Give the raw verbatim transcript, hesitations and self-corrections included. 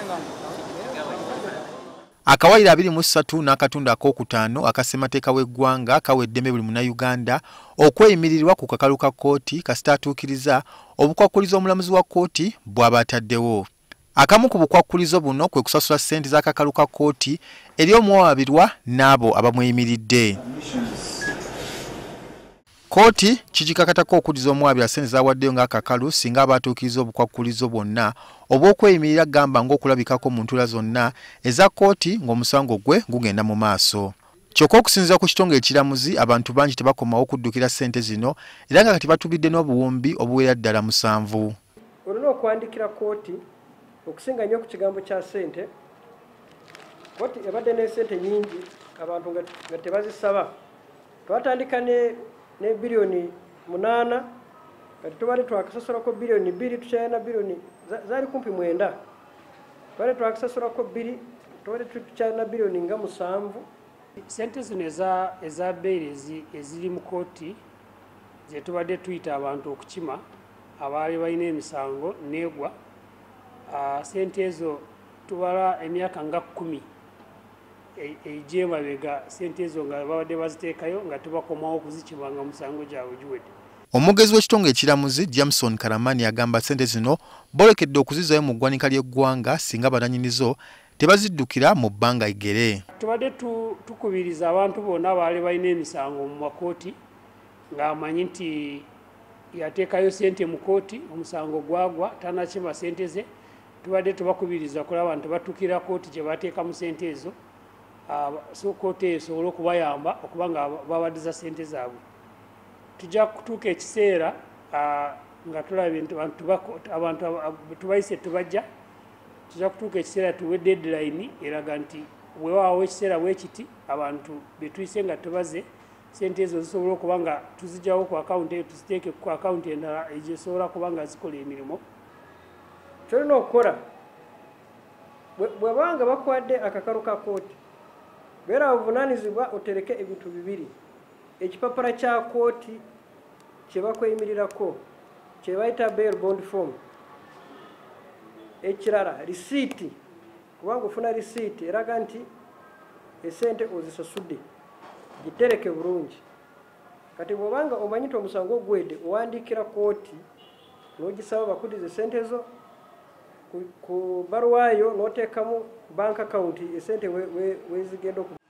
Akawaliro abiri mu ssatu n'akatundu ak'okutaano akasemateeka w'eggwanga kawa eddembe buli munnayuganda okweyimirirwa ku kakalu ka kkooti kasita atuukiriza obukwakkulizo omulamuzi wa kkooti bw'aba ataddewo. Akamu ku bukwakkulizo buno kwe kusasula ssente z'akakalu ka kkooti eri omuwawaabirwa n'abo abamweyimiridde. Kkooti kigikakatako okuddiza omuwawaabirwa ssente z'awaddeyo ng'akakalu singa aba atuukiriza obukwakkulizo bwonna obw'okweyimirira gamba ng'okulabikako mu ntuula zonna eza kkooti ng'omusango gwe gugenda mu maaso. Kyokka okusinziira ku kitongole ekiramuzi, abantu bangi tebakomawo kuddukira ssente zino era nga kati batubidde n'obuwumbi obuwera ddala musanvu. Olina okuwandiikira kkooti okusinga nnyo ku kigambo kya ssente. Kkooti ebadde ne ssente nnyingi abantu nga tebazisaba. Twatandika ne ne biliyoni munaana kati tubadde twakasasulako biliyoni bbiri tukyalina biliyoni zaali kumpi mwenda. Tubadde twakasasulako bbiri tubadde tukyalina biliyoni nga musanvu. Ssente zino eza bbeerezi eziri mu kkooti ze tubadde tuyita abantu okukima abaali balina emisango neegwa. Ssente ezo tubala emyaka nga kkumi egy'emabega ssente ezo nga babadde baziteekayo nga tubakomawo okuzikima nga musango gyabwe giwedde. Omwogezi w'ekitongole ekiramuzi Jameson Karemani agamba ssente zino boolekedde okuzizzayo mu ggwanika ly'eggwanga singa bananyinizo tebaziddukira mu bbanga eggere. Tubadde tukubiriza abantu bonna baali balina emisango mu makooti ng'amanyi nti yateekayo ssente mu kooti omusango gwagwa tanakima ssente ze. Tubadde tubakubiriza kulaba nti batuukira kooti gye bateekamu ssente ezo so kooti esobole okubayamba okuba nga bawaddiza ssente zaabwe. Tujja kutuuka ekiseera nga tulabye nti abantu tubayise tubajja, tujja kutuuka ekiseera tuwe deadline eraga nti weewaawo ekiseera bwe kiti abantu be tuyise nga tubaze ssente ezo zisobola okuba nga tuzigyawo ku akawunti eyo tuziteeke ku akawunti endala egisobola kuba nga zikola emirimu. Kyolina okukola bw'abanga bakwadde akakalu ka kkooti beera buvunaanyizibwa otereke ebintu bibiri: ekipapala kya kkooti kye bakweyimirirako kye bayita bail bond form, ekirala risiiti kubanga ofuna risiiti eraga nti essente ozisasudde, gitereke bulungi. Kati bw'obanga omanyi nti omusango ogwedde owandiikira kkooti n'ogisaba bakuddize ssente zo ku baluwaayo n'oteekamu bank account essente wezigenda